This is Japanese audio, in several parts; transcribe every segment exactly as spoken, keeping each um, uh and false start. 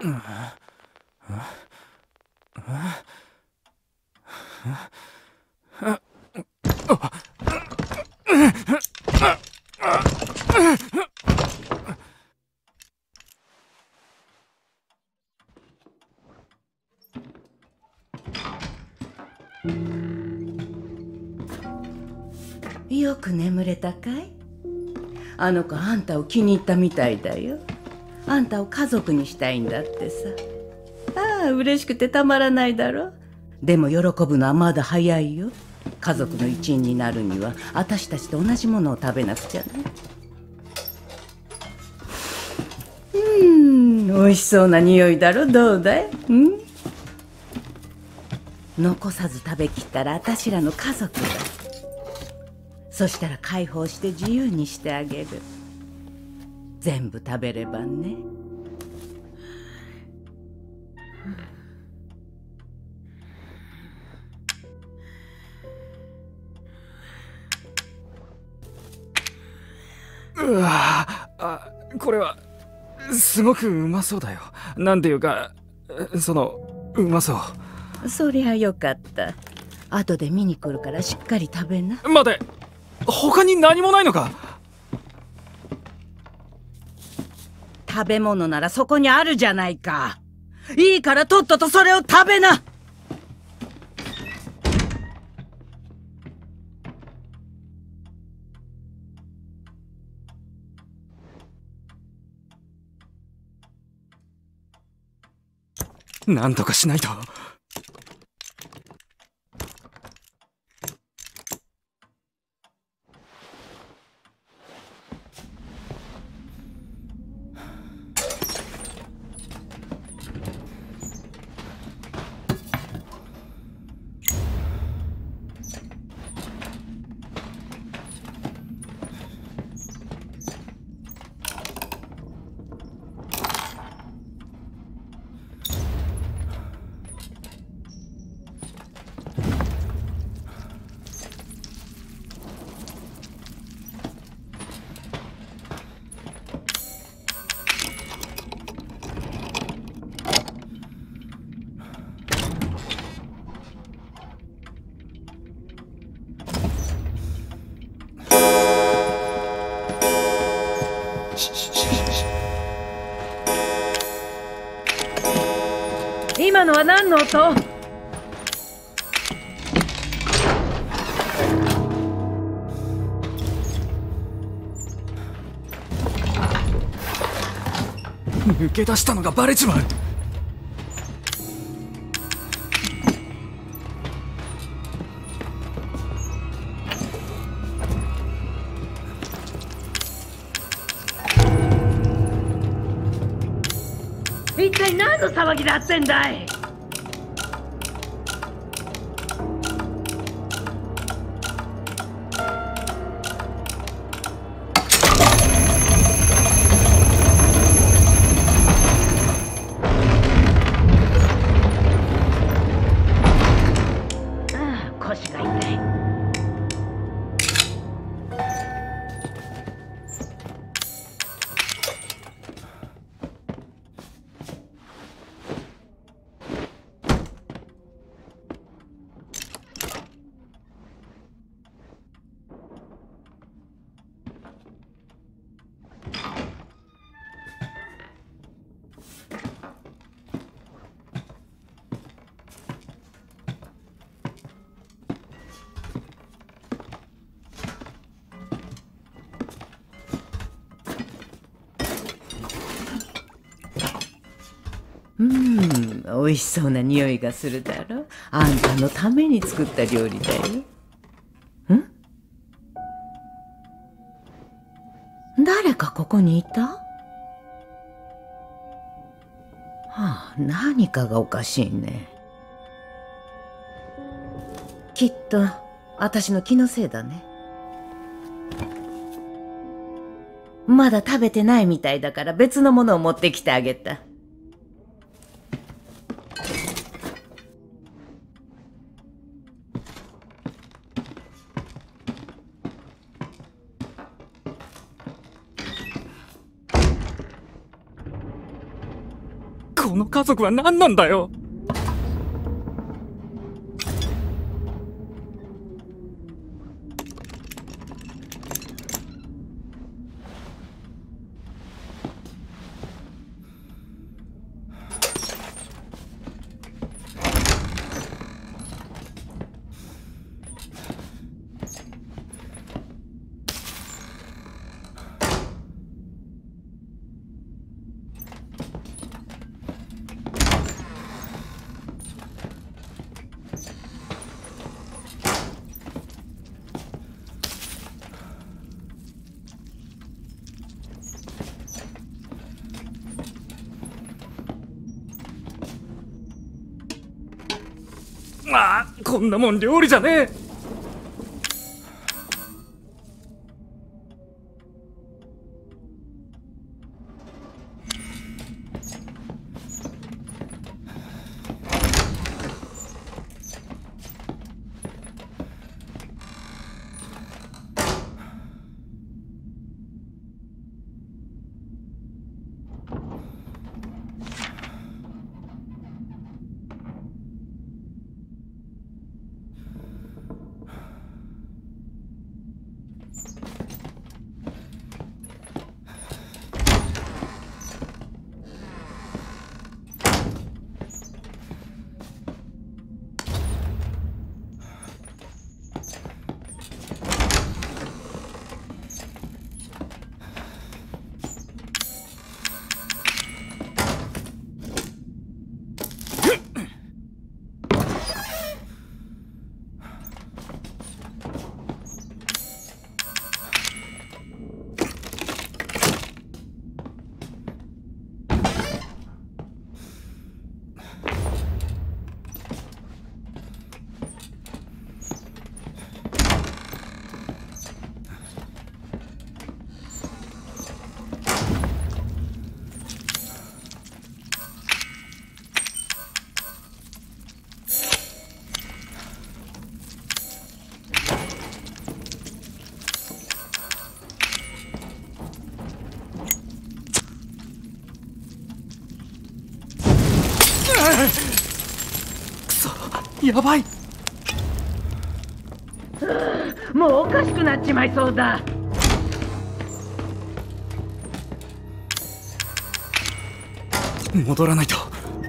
よく眠れたかい？あの子あんたを気に入ったみたいだよ。あんたを家族にしたいんだってさ。ああ、嬉しくてたまらないだろ。でも喜ぶのはまだ早いよ。家族の一員になるには私たちと同じものを食べなくちゃね。うーん、美味しそうな匂いだろ。どうだい？うん？残さず食べきったら私らの家族だ。そしたら解放して自由にしてあげる。全部食べればね。 うわあ、これはすごくうまそうだよ。なんていうか、そのうまそう。 そりゃよかった。後で見に来るからしっかり食べな。 待て、他に何もないのか？ 食べ物ならそこにあるじゃないか。いいからとっととそれを食べな。 なんとかしないと。 今のは何の音？ 抜け出したのがバレちまう。 一体何の騒ぎだってんだい？ああ、腰が痛い。うーん、美味しそうな匂いがするだろ。あんたのために作った料理だよ。ん？誰かここにいた？はあ、何かがおかしいね。きっと私の気のせいだね。まだ食べてないみたいだから別のものを持ってきてあげた。 ここの家族は何なんだよ。ああ、こんなもん料理じゃねえ。くそ、やばい。 もうおかしくなっちまいそうだ。 戻らないと。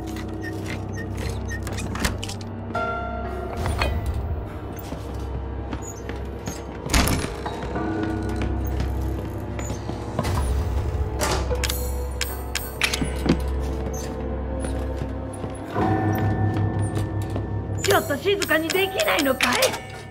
ちょっと静かにできないのかい？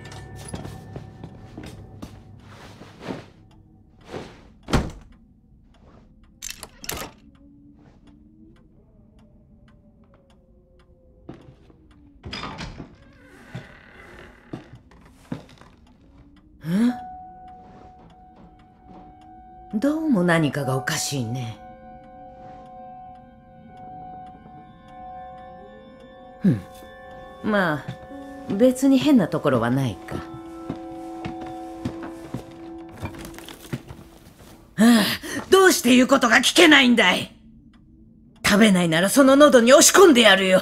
ん？どうも何かがおかしいね。うん。まあ別に変なところはないか。はあ、どうして言うことが聞けないんだい。食べないならその喉に押し込んでやるよ。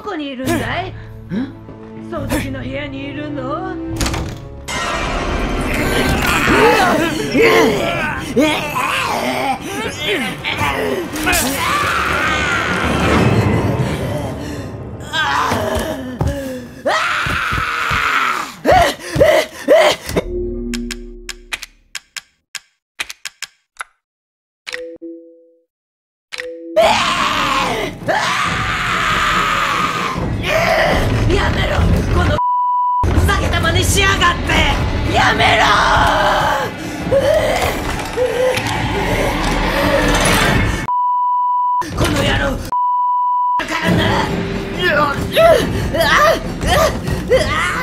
こにいるんだい？掃除機の部屋にいるの？やめろ、このふざけた真似しやがって。やめろこの野郎だからな。